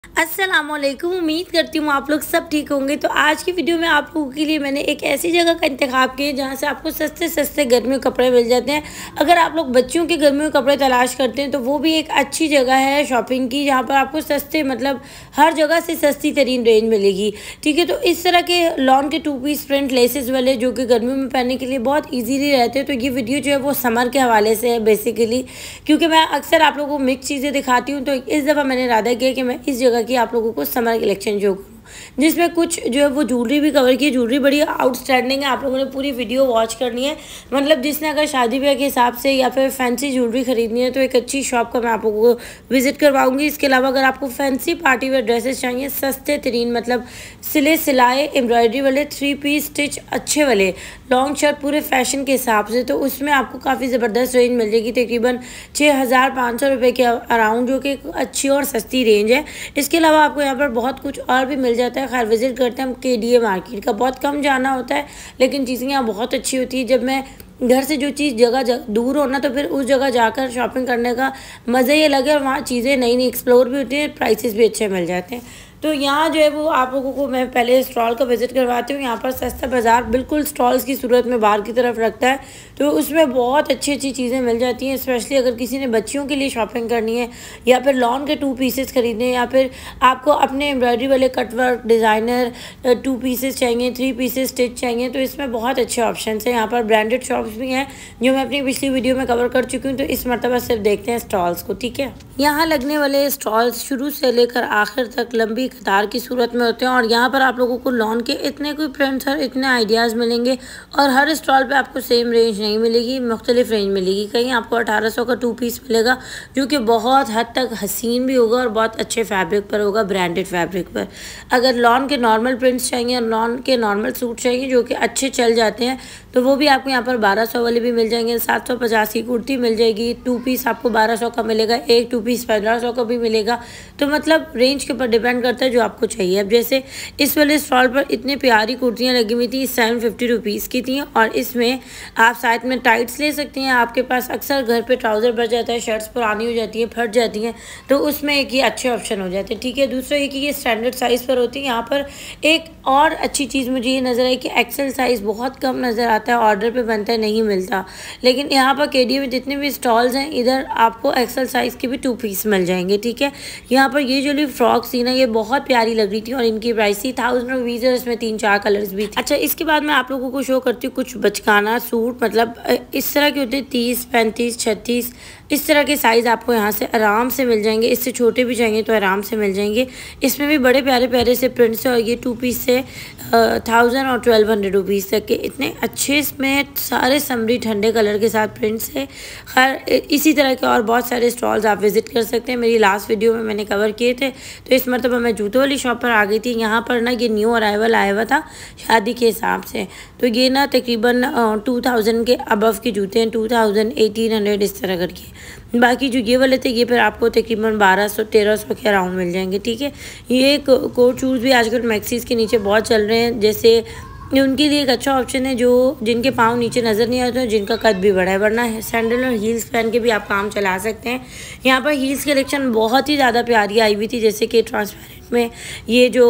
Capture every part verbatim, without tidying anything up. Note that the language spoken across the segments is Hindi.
अस्सलामुअलैकुम। उम्मीद करती हूँ आप लोग सब ठीक होंगे। तो आज की वीडियो में आप लोगों के लिए मैंने एक ऐसी जगह का इंतखाब किया जहाँ से आपको सस्ते सस्ते गर्मियों के कपड़े मिल जाते हैं। अगर आप लोग बच्चियों के गर्मियों के कपड़े तलाश करते हैं तो वो भी एक अच्छी जगह है शॉपिंग की, जहाँ पर आपको सस्ते मतलब हर जगह से सस्ती तरीन रेंज मिलेगी। ठीक है, तो इस तरह के लॉन के टू पीस प्रिंट लेसेस वाले जो कि गर्मियों में पहनने के लिए बहुत ईजीली रहते हैं। तो ये वीडियो जो है वो समर के हवाले से है बेसिकली, क्योंकि मैं अक्सर आप लोगों को मिक्स चीज़ें दिखाती हूँ। तो इस दफ़ा मैंने इरादा किया कि मैं इस जगह की आप लोगों को समर कलेक्शन जो करूँ, जिसमें कुछ जो है वो ज्वेलरी भी कवर की। ज्वेलरी बड़ी आउटस्टैंडिंग है, आप लोगों ने पूरी वीडियो वॉच करनी है। मतलब जिसने अगर शादी ब्याह के हिसाब से या फिर फैंसी ज्वेलरी खरीदनी है तो एक अच्छी शॉप का मैं आप लोगों को विजिट करवाऊंगी। इसके अलावा अगर आपको फैंसी पार्टी वेयर ड्रेसेस चाहिए सस्ते तरीन, मतलब सिले सिलाए एम्ब्रॉयडरी वाले थ्री पीस स्टिच अच्छे वाले लॉन्ग शर्ट पूरे फैशन के हिसाब से, तो उसमें आपको काफ़ी ज़बरदस्त रेंज मिल जाएगी। तकरीबन छः हज़ार पाँच सौ रुपये के अराउंड, जो कि अच्छी और सस्ती रेंज है। इसके अलावा आपको यहाँ पर बहुत कुछ और भी मिल जाता है। खैर विज़िट करते हैं हम के डी ए मार्केट का, बहुत कम जाना होता है लेकिन चीज़ें यहाँ बहुत अच्छी होती है। जब मैं घर से जो चीज़ जगह जग, दूर हो ना, तो फिर उस जगह जाकर शॉपिंग करने का मज़ा ही अलग है। और वहाँ चीज़ें नई नई एक्सप्लोर भी होती हैं, प्राइसेस भी अच्छे मिल जाते हैं। तो यहाँ जो है वो आप लोगों को मैं पहले स्टॉल का विज़िट करवाती हूँ। यहाँ पर सस्ता बाज़ार बिल्कुल स्टॉल्स की सूरत में बाहर की तरफ रखता है, तो उसमें बहुत अच्छी अच्छी चीज़ें मिल जाती हैं। स्पेशली अगर किसी ने बच्चियों के लिए शॉपिंग करनी है या फिर लॉन के टू पीसेस खरीदने हैं, या फिर आपको अपने एम्ब्रॉयडरी वाले कटवर्क डिज़ाइनर टू पीसेस चाहिए, थ्री पीसेस स्टिच चाहिए, तो इसमें बहुत अच्छे ऑप्शन हैं। यहाँ पर ब्रांडेड शॉप्स भी हैं जो मैं अपनी पिछली वीडियो में कवर कर चुकी हूँ। तो इस मरतबा सिर्फ देखते हैं स्टॉल्स को। ठीक है, यहाँ लगने वाले स्टॉल्स शुरू से लेकर आखिर तक लंबी कतार की सूरत में होते हैं। और यहाँ पर आप लोगों को लॉन के इतने कोई प्रिंट्स और इतने आइडियाज़ मिलेंगे। और हर स्टॉल पे आपको सेम रेंज नहीं मिलेगी, मुख्तलिफ रेंज मिलेगी। कहीं आपको अठारह सौ का टू पीस मिलेगा जो कि बहुत हद तक हसीन भी होगा और बहुत अच्छे फैब्रिक पर होगा, ब्रांडेड फैब्रिक पर। अगर लॉन के नॉर्मल प्रिंट्स चाहिए और लॉन के नॉर्मल सूट चाहिए जो कि अच्छे चल जाते हैं, तो वो भी आपको यहाँ पर बारह सौ वाले भी मिल जाएंगे। सात सौ पचास की कुर्ती मिल जाएगी, टू पीस आपको बारह सौ का मिलेगा, एक टू पीस पंद्रह सौ का भी मिलेगा। तो मतलब रेंज के ऊपर डिपेंड करता है जो आपको चाहिए। अब जैसे इस वाले स्टॉल पर इतनी प्यारी कुर्तियाँ लगी हुई थी, सेवन फिफ्टी रुपीज़ की थी। और इसमें आप साथ में टाइट्स ले सकती हैं। आपके पास अक्सर घर पे ट्राउज़र बढ़ जाता है, शर्ट्स पुरानी हो जाती हैं, फट जाती हैं, तो उसमें एक ये अच्छे ऑप्शन हो जाते हैं। ठीक है, दूसरा ये कि ये स्टैंडर्ड साइज़ पर होती है। यहाँ पर एक और अच्छी चीज़ मुझे ये नज़र आई कि एक्सेल साइज़ बहुत कम नज़र आता है, ऑर्डर पे बनता है, नहीं मिलता। लेकिन यहाँ पर के डी ए में जितने भी स्टॉल्स हैं इधर आपको एक्सेल साइज़ के भी टू पीस मिल जाएंगे। ठीक है, यहाँ पर ये जो फ्रॉक्स थी ना, ये बहुत प्यारी लग रही थी और इनकी प्राइस थी थाउजेंड रुपीज़ और इसमें तीन चार कलर्स भी थे। अच्छा, इसके बाद मैं आप लोगों को शो करती हूँ कुछ बचकाना सूट, मतलब इस तरह के होते हैं तीस पैंतीस छत्तीस, इस तरह के साइज़ आपको यहाँ से आराम से मिल जाएंगे। इससे छोटे भी चाहिए तो आराम से मिल जाएंगे। इसमें भी बड़े प्यारे प्यारे से प्रिंट्स है और ये टू पीस से थाउजेंड और ट्वेल्व हंड्रेड रुपीज़ तक के इतने अच्छे इसमें सारे समरी ठंडे कलर के साथ प्रिंट्स है। खैर इसी तरह के और बहुत सारे स्टॉल्स आप विज़िट कर सकते हैं, मेरी लास्ट वीडियो में मैंने कवर किए थे। तो इस मरतबा मैं जूतों वाली शॉप पर आ गई थी। यहाँ पर ना ये न्यू अराइवल आया हुआ था शादी के हिसाब से, तो ये ना तकरीबन टू थाउजेंड के अबव के जूते हैं, टू थाउजेंड एटीन हंड्रेड इस तरह करके। बाकी जो ये वाले थे ये फिर आपको तकरीबन बारह सौ तेरह सौ के अराउंड मिल जाएंगे। ठीक है, ये कोट शूज़ भी आजकल मैक्सीज के नीचे बहुत चल रहे हैं, जैसे ये उनके लिए एक अच्छा ऑप्शन है जो जिनके पाँव नीचे नज़र नहीं आते, जिनका कद भी बड़ा है। वरना सैंडल और हील्स पहन के भी आप काम चला सकते हैं। यहाँ पर हील्स कलेक्शन बहुत ही ज़्यादा प्यारी आई हुई थी, जैसे कि ट्रांसपेरेंट में ये जो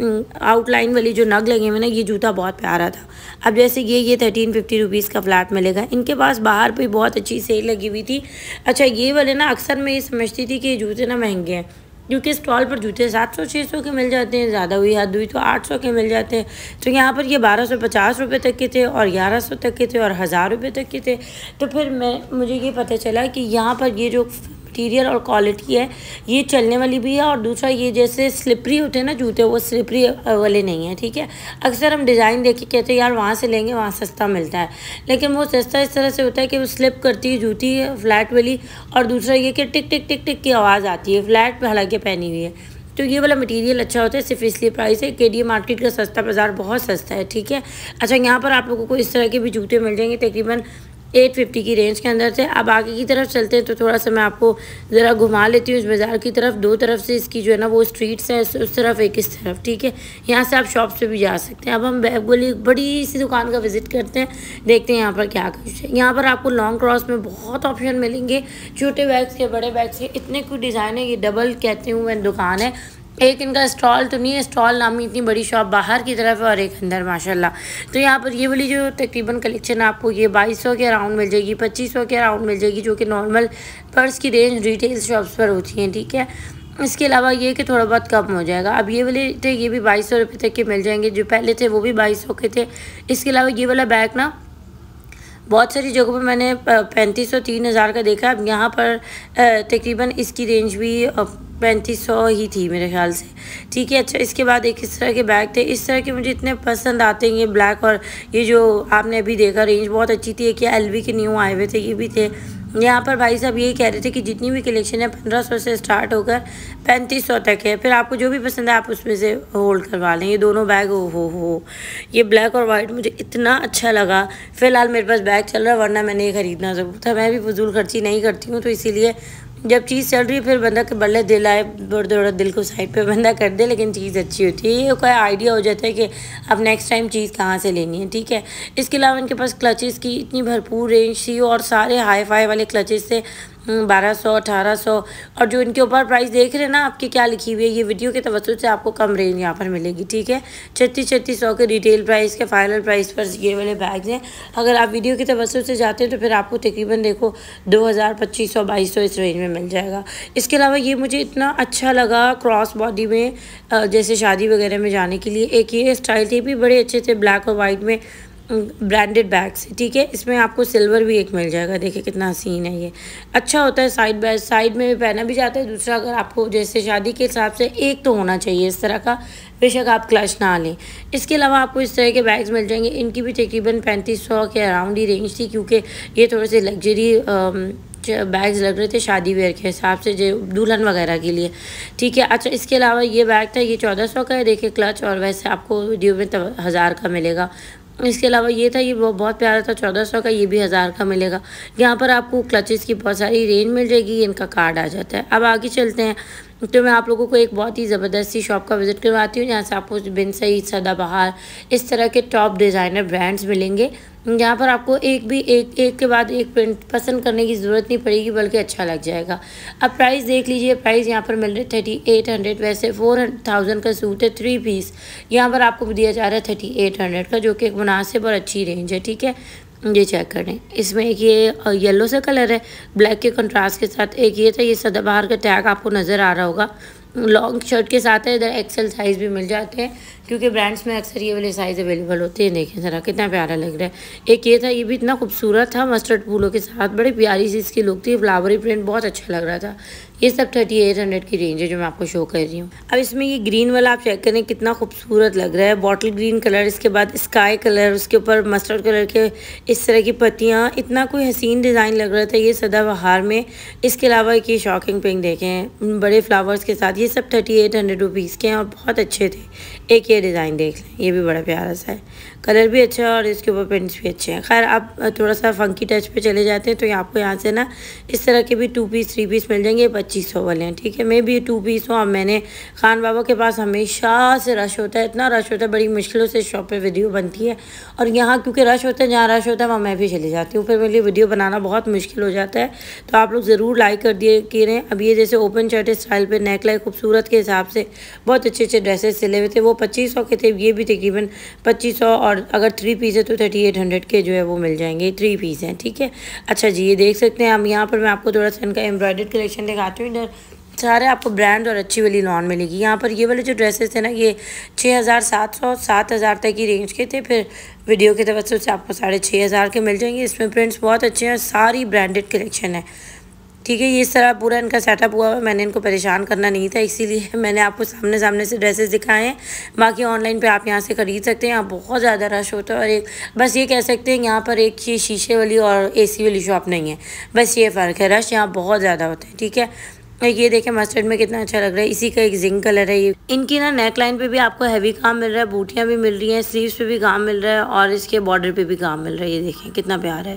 आउटलाइन वाली जो नग लगे हुए ना, ये जूता बहुत प्यारा था। अब जैसे ये ये थर्टीन फिफ्टी रुपीज़ का फ्लैट मिलेगा। इनके पास बाहर भी बहुत अच्छी सेल लगी हुई थी। अच्छा, ये वाले ना अक्सर मैं ये समझती थी कि ये जूते ना महंगे हैं, क्योंकि स्टॉल पर जूते सात सौ छः सौ के मिल जाते हैं, ज़्यादा हुई हद हुई तो आठ सौ के मिल जाते हैं। तो यहाँ पर ये बारह सौ पचास रुपये तक के थे और ग्यारह सौ तक के थे और हज़ार रुपये तक के थे। तो फिर मैं मुझे ये पता चला कि यहाँ पर ये जो मटीरियल और क्वालिटी है ये चलने वाली भी है। और दूसरा ये जैसे स्लिपरी होते हैं ना जूते, वो स्लिपरी वाले नहीं है। ठीक है, अक्सर हम डिज़ाइन देख के कहते हैं यार वहाँ से लेंगे वहाँ सस्ता मिलता है, लेकिन वो सस्ता इस तरह से होता है कि वो स्लिप करती है जूती है फ्लैट वाली। और दूसरा ये कि टिक टिक टिक टिक की आवाज़ आती है, फ्लैट पर हालांकि पहनी हुई है। तो ये वाला मटेरियल अच्छा होता है, सिर्फ इसलिए प्राइस है। के डी ए मार्केट का सस्ता बाज़ार बहुत सस्ता है। ठीक है, अच्छा यहाँ पर आप लोगों को इस तरह के भी जूते मिल जाएंगे तकरीबन एट फिफ्टी की रेंज के अंदर से। अब आगे की तरफ चलते हैं तो थोड़ा सा मैं आपको ज़रा घुमा लेती हूँ इस बाज़ार की तरफ। दो तरफ से इसकी जो है ना वो स्ट्रीट्स हैं, उस तरफ एक इस तरफ। ठीक है, यहाँ से आप शॉप से भी जा सकते हैं। अब हम बैग वाली बड़ी सी दुकान का विज़िट करते हैं, देखते हैं यहाँ पर क्या कुछ है। यहाँ पर आपको लॉन्ग क्रॉस में बहुत ऑप्शन मिलेंगे, छोटे बैग्स के, बड़े बैग्स के, इतने कुछ डिज़ाइन है। ये डबल कहती हूँ मैं दुकान है, एक इनका स्टॉल तो नहीं है, स्टॉल नामी इतनी बड़ी शॉप बाहर की तरफ है और एक अंदर माशाल्लाह। तो यहाँ पर ये वाली जो तकरीबन कलेक्शन आपको ये बाईस सौ के अराउंड मिल जाएगी, पच्चीस सौ के अराउंड मिल जाएगी, जो कि नॉर्मल पर्स की रेंज रिटेल शॉप्स पर होती हैं, ठीक है। इसके अलावा ये कि थोड़ा बहुत कम हो जाएगा। अब ये वाले थे ये भी बाईस सौ रुपये तक के मिल जाएंगे, जो पहले थे वो भी बाईस सौ के थे। इसके अलावा ये वाला बैग ना बहुत सारी जगहों पर मैंने पैंतीस सौ तीन हज़ार का देखा। अब यहाँ पर तकरीबन इसकी रेंज भी पैंतीस सौ ही थी मेरे ख्याल से, ठीक है। अच्छा, इसके बाद एक इस तरह के बैग थे, इस तरह के मुझे इतने पसंद आते हैं ये ब्लैक, और ये जो आपने अभी देखा रेंज बहुत अच्छी थी। कि एल वी के न्यू आए हुए थे, ये भी थे। यहाँ पर भाई साहब यही कह रहे थे कि जितनी भी कलेक्शन है पंद्रह सौ से स्टार्ट होकर पैंतीस सौ तक है, फिर आपको जो भी पसंद है आप उसमें से होल्ड करवा लें। ये दोनों बैग हो हो हो ये ब्लैक और वाइट मुझे इतना अच्छा लगा। फ़िलहाल मेरे पास बैग चल रहा है, वरना मैंने ये ख़रीदना ज़रूर था। मैं भी फजूल खर्ची नहीं करती हूँ, तो इसीलिए जब चीज़ चल रही है फिर बंदा के बल्ले दिल आए दौड़ दौड़ दिल को साइड पे बंदा कर दे, लेकिन चीज़ अच्छी होती है। ये कोई आइडिया हो जाता है कि अब नेक्स्ट टाइम चीज़ कहाँ से लेनी है, ठीक है। इसके अलावा इनके पास क्लचेस की इतनी भरपूर रेंज थी और सारे हाई फाई वाले क्लचेस थे, बारह सौ अठारह सौ। और जो इनके ऊपर प्राइस देख रहे हैं ना आपकी क्या लिखी हुई है, ये वीडियो के तवज्जुह से आपको कम रेंज यहाँ पर मिलेगी, ठीक है। छत्तीस छत्तीस सौ के रिटेल प्राइस के फाइनल प्राइस पर ये वाले बैग्स हैं। अगर आप वीडियो के तवज्जुह से जाते हैं तो फिर आपको तकरीबन देखो दो हज़ार पच्चीस सौ बाईस सौ इस रेंज में मिल जाएगा। इसके अलावा ये मुझे इतना अच्छा लगा क्रॉस बॉडी में, जैसे शादी वगैरह में जाने के लिए। एक ये स्टाइल थे भी बड़े अच्छे थे, ब्लैक और वाइट में ब्रांडेड बैग्स, ठीक है। इसमें आपको सिल्वर भी एक मिल जाएगा, देखिए कितना हसीन है ये। अच्छा होता है, साइड बाय साइड में भी पहना भी जाता है। दूसरा, अगर आपको जैसे शादी के हिसाब से एक तो होना चाहिए इस तरह का, बेशक आप क्लच ना लें। इसके अलावा आपको इस तरह के बैग्स मिल जाएंगे, इनकी भी तकरीबन पैंतीस सौ के अराउंड ही रेंज थी, क्योंकि ये थोड़े से लग्जरी बैग्स लग रहे थे शादी वेयर के हिसाब से, जो दुल्हन वगैरह के लिए, ठीक है। अच्छा, इसके अलावा ये बैग था, ये चौदह सौ का है, देखिए क्लच, और वैसे आपको वीडियो में हज़ार का मिलेगा। इसके अलावा ये था, ये बहुत प्यारा था, चौदह सौ का, ये भी हज़ार का मिलेगा। यहाँ पर आपको क्लचेस की बहुत सारी रेंज मिल जाएगी, इनका कार्ड आ जाता है। अब आगे चलते हैं, तो मैं आप लोगों को एक बहुत ही ज़बरदस्त सी शॉप का विज़िट करवाती हूँ, जहाँ से आपको बिन सईद, सदाबहार, इस तरह के टॉप डिज़ाइनर ब्रांड्स मिलेंगे। यहाँ पर आपको एक भी एक एक के बाद एक प्रिंट पसंद करने की ज़रूरत नहीं पड़ेगी, बल्कि अच्छा लग जाएगा। अब प्राइस देख लीजिए, प्राइस यहाँ पर मिल रहे थर्टी एट हंड्रेड वैसे फोर थाउजेंड का सूट है थ्री पीस, यहाँ पर आपको दिया जा रहा है थर्टी एट हंड्रेड का, जो कि एक मुनासिब और अच्छी रेंज है, ठीक है। ये चेक करें, इसमें एक ये येलो सा कलर है ब्लैक के कंट्रास्ट के साथ। एक ये था, ये सदाबहार का टैग आपको नज़र आ रहा होगा, लॉन्ग शर्ट के साथ है। इधर एक्सेल साइज़ भी मिल जाते हैं, क्योंकि ब्रांड्स में अक्सर ये वाले साइज़ अवेलेबल होते हैं। देखें ज़रा कितना प्यारा लग रहा है। एक ये था, ये भी इतना खूबसूरत था, मस्टर्ड फूलों के साथ, बड़ी प्यारी सी इसकी लुक थी, फ्लावरी प्रिंट बहुत अच्छा लग रहा था। ये सब थर्टी एट हंड्रेड की रेंज है जो मैं आपको शो कर रही हूँ। अब इसमें ये ग्रीन वाला आप चेक करें, कितना खूबसूरत लग रहा है, बॉटल ग्रीन कलर, इसके बाद स्काई कलर, उसके ऊपर मस्टर्ड कलर के इस तरह की पत्तियाँ, इतना कोई हसीन डिज़ाइन लग रहा था ये सदाबहार में। इसके अलावा एक ये शॉकिंग पिंक देखें बड़े फ्लावर्स के साथ, ये सब थर्टी एट हंड्रेड रुपीज़ के हैं और बहुत अच्छे थे। एक ये डिज़ाइन देख लें, ये भी बड़ा प्यारा सा है, कलर भी अच्छा है और इसके ऊपर प्रिंट्स भी अच्छे हैं। खैर, आप थोड़ा सा फंकी टच पे चले जाते हैं तो आपको यहाँ से ना इस तरह के भी टू पीस थ्री पीस मिल जाएंगे, पच्चीस सौ वाले हैं, ठीक है। मैं भी टू पीस हूँ। अब मैंने खान बाबा के पास हमेशा से रश होता है, इतना रश होता है, बड़ी मुश्किलों से शॉप पे वीडियो बनती है, और यहाँ क्योंकि रश होता है, जहाँ रश होता है वहाँ मैं भी चली जाती हूँ, फिर मेरे लिए वीडियो बनाना बहुत मुश्किल हो जाता है। तो आप लोग ज़रूर लाइक कर दिए करें। अब ये जैसे ओपन शर्ट स्टाइल पर नेक लाइक खूबसूरत के हिसाब से बहुत अच्छे अच्छे ड्रेसेस सिले हुए थे, वो पच्चीस सौ के थे, ये भी तकरीबन पच्चीस सौ, और अगर थ्री पीस है तो थर्टी एट हंड्रेड के जो है वो मिल जाएंगे, थ्री पीस हैं, ठीक है। अच्छा जी, ये देख सकते हैं हम, यहाँ पर मैं आपको थोड़ा सा इनका एम्ब्रॉयडर्ड कलेक्शन दिखाती हूँ। इधर सारे आपको ब्रांड और अच्छी वाली लॉन मिलेगी। यहाँ पर ये वाले जो ड्रेसेस थे ना, ये छः हज़ार सात सौ सात हज़ार तक की रेंज के थे, फिर वीडियो के तवज्जुह से आपको साढ़े छः हज़ार के मिल जाएंगे। इसमें प्रिंट्स बहुत अच्छे हैं, सारी ब्रांडेड कलेक्शन है, ठीक है। ये इस तरह पूरा इनका सेटअप हुआ है, मैंने इनको परेशान करना नहीं था, इसीलिए मैंने आपको सामने सामने से ड्रेसेस दिखाए हैं। बाकी ऑनलाइन पे आप यहाँ से ख़रीद सकते हैं, यहाँ बहुत ज़्यादा रश होता है। और एक बस ये कह सकते हैं, यहाँ पर एक ये शीशे वाली और एसी वाली शॉप नहीं है, बस ये फ़र्क है, रश यहाँ बहुत ज़्यादा होता है, ठीक है। ये देखें मस्टर्ड में कितना अच्छा लग रहा है, इसी का एक जिंक कलर है। ये इनकी ना नेक लाइन पे भी आपको हैवी काम मिल रहा है, बूटियाँ भी मिल रही हैं, स्लीव्स पे भी काम मिल रहा है, और इसके बॉर्डर पे भी काम मिल रहा है। ये देखें कितना प्यारा है,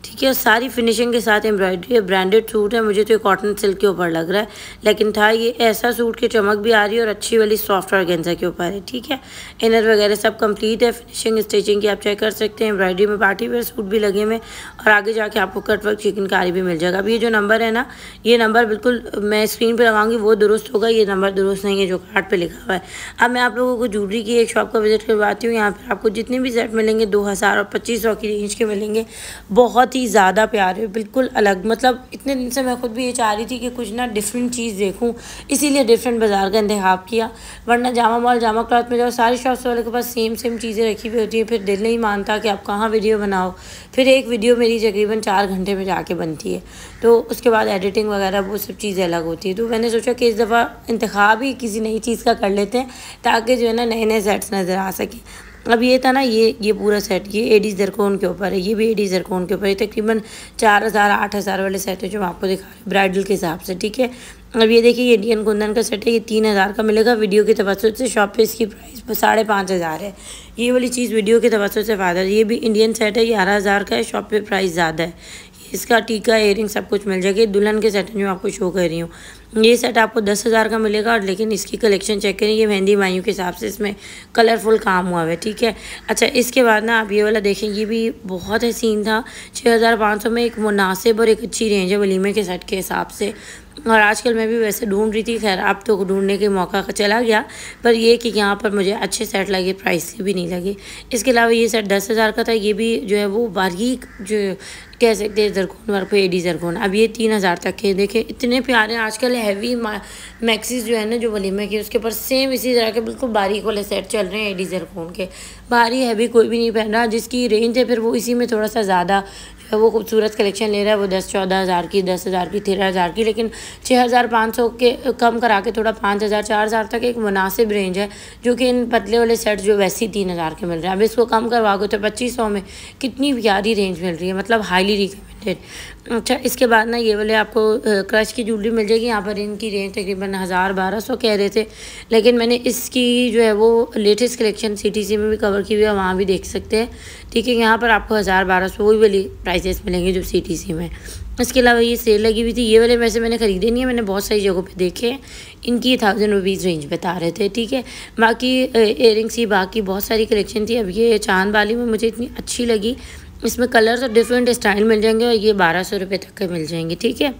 ठीक है। सारी फिनिशिंग के साथ एम्ब्रॉयडरी है, ब्रांडेड सूट है। मुझे तो ये कॉटन सिल्क के ऊपर लग रहा है, लेकिन था ये ऐसा सूट की चमक भी आ रही है और अच्छी वाली सॉफ्ट ऑर्गेन्जा के ऊपर है। ठीक है, इनर वगैरह सब कंप्लीट है। फिनिशिंग स्टिचिंग की आप चेक कर सकते हैं। एम्ब्रॉयडरी में पार्टी वेयर सूट भी लगे हुए और आगे जाके आपको कटवर्क चिकनकारी भी मिल जाएगा। अब ये जो नंबर है ना, ये नंबर बिल्कुल मैं स्क्रीन पर लगाऊंगी वो दुरुस्त होगा, ये नंबर दुरुस्त नहीं है जो कार्ड पर लिखा हुआ है। अब मैं आप लोगों को ज्वेलरी की एक शॉप का विजिट करवाती हूँ। यहाँ पर आपको जितने भी सेट मिलेंगे दो हज़ार और पच्चीस सौ की रेंज के मिलेंगे। बहुत ही ज़्यादा प्यारे, बिल्कुल अलग। मतलब इतने दिन से मैं खुद भी ये चाह रही थी कि कुछ ना डिफरेंट चीज़ देखूं, इसीलिए डिफरेंट बाज़ार का इंतखाब किया। वरना जामा मॉल जामा क्लॉथ में जाओ, सारी शॉप्स वाले के पास सेम सेम चीज़ें रखी हुई होती हैं। फिर दिल नहीं मानता कि आप कहाँ वीडियो बनाओ। फिर एक वीडियो मेरी तकरीबन चार घंटे में जाके बनती है, तो उसके बाद एडिटिंग वगैरह वो सब चीज़ें अलग होती है। तो मैंने सोचा कि इस दफ़ा इंतखाब ही किसी नई चीज़ का कर लेते हैं, ताकि जो है ना नए नए सेट्स नज़र आ सकें। अब ये था ना, ये ये पूरा सेट ये एडी जरकोन के ऊपर है, ये भी एडी जरकोन के ऊपर है। तकरीबन चार हज़ार आठ हज़ार वाले सेट है जो मैं आपको दिखा रही हूँ ब्राइडल के हिसाब से। ठीक है, अब ये देखिए, ये इंडियन कुंदन का सेट है, ये तीन हज़ार का मिलेगा। वीडियो की तवज्जो से शॉप पे इसकी प्राइस साढ़े पाँच हज़ार है। ये वाली चीज़ वीडियो की तवज्जो से फ़ायदा है। ये भी इंडियन सेट है, ग्यारह हज़ार का है, शॉप पे प्राइस ज़्यादा है। इसका टीका इयरिंग सब कुछ मिल जाएगा। दुल्हन के सेट जो आपको शो कर रही हूँ, ये सेट आपको दस हज़ार का मिलेगा। और लेकिन इसकी कलेक्शन चेक करें, ये मेहंदी मायूं के हिसाब से इसमें कलरफुल काम हुआ है। ठीक है, अच्छा इसके बाद ना आप ये वाला देखें, ये भी बहुत हसीन था। छः हज़ार पाँच सौ में एक मुनासिब और एक अच्छी रेंज है वलीमे के सेट के हिसाब से। और आजकल मैं भी वैसे ढूंढ रही थी, खैर अब तो ढूंढने के मौका का चला गया, पर ये कि यहाँ पर मुझे अच्छे सेट लगे, प्राइस भी नहीं लगे। इसके अलावा ये सेट दस हज़ार का था। ये भी जो है वो बारीक जो कह सकते हैं जरकोन वर्क पे एडी जरकोन। अब ये तीन हज़ार तक के देखे, इतने प्यारे। आजकल हैवी मैक्सीज जो है ना जो वलीमे की, उसके ऊपर सेम इसी तरह के बिल्कुल बारीक वाले सेट चल रहे हैं एडी जरकोन के। भारी हैवी कोई भी नहीं पहन रहा। जिसकी रेंज है फिर वो इसी में थोड़ा सा ज़्यादा वो खूबसूरत कलेक्शन ले रहा है, वो दस चौदह हज़ार की, दस हज़ार की, तेरह हज़ार की। लेकिन छः हज़ार पाँच सौ के कम करा के थोड़ा पाँच हज़ार चार हज़ार तक एक मुनासिब रेंज है, जो कि इन पतले वाले सेट जो वैसे ही तीन हज़ार के मिल रहे हैं। अब इसको कम करवाओगे तो पच्चीस सौ में कितनी प्यारी रेंज मिल रही है, मतलब हाईली रिकमेंडेड। अच्छा इसके बाद ना ये वाले आपको क्रश की ज्वेलरी मिल जाएगी। यहाँ पर इनकी रेंज तकरीबन हज़ार बारह सौ कह रहे थे, लेकिन मैंने इसकी जो है वो latest collection C T C में भी कवर की हुई है, वहाँ भी देख सकते हैं। ठीक है, यहाँ पर आपको हज़ार बारह सौ वही वाली प्राइसेस मिलेंगे जो सी टी सी में। इसके अलावा ये सेल लगी हुई थी। ये वाले वैसे मैंने ख़रीदे नहीं है, मैंने बहुत सारी जगहों पे देखे हैं। इनकी थाउजेंड रुपीज़ रेंज बता रहे थे। ठीक है, बाकी इयरिंग्स की बाकी बहुत सारी कलेक्शन थी। अब ये चांद वाली में मुझे इतनी अच्छी लगी, इसमें कलर्स और डिफरेंट स्टाइल मिल जाएंगे और ये बारह सौ रुपये तक के मिल जाएंगे। ठीक है,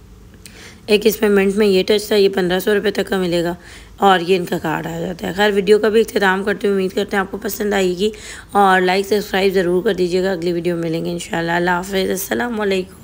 एक इसमें मिंट में ये टच था, ये पंद्रह सौ रुपये तक का मिलेगा और ये इनका कार्ड आ जाता है। खैर वीडियो का भी इख्तिताम करते हुए उम्मीद करते हैं आपको पसंद आएगी और लाइक सब्सक्राइब ज़रूर कर दीजिएगा। अगली वीडियो में मिलेंगे इंशाल्लाह। अल्लाह हाफ़िज़, अस्सलाम वालेकुम।